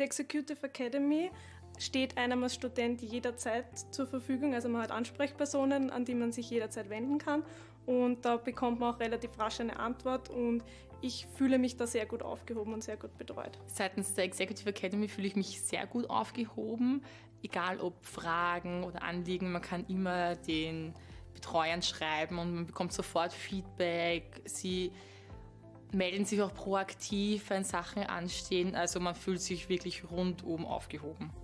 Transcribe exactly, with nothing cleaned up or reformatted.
Die Executive Academy steht einem als Student jederzeit zur Verfügung. Also man hat Ansprechpersonen, an die man sich jederzeit wenden kann. Und da bekommt man auch relativ rasch eine Antwort. Und ich fühle mich da sehr gut aufgehoben und sehr gut betreut. Seitens der Executive Academy fühle ich mich sehr gut aufgehoben. Egal ob Fragen oder Anliegen, man kann immer den Betreuern schreiben und man bekommt sofort Feedback. Sie melden sich auch proaktiv, wenn Sachen anstehen. Also man fühlt sich wirklich rundum aufgehoben.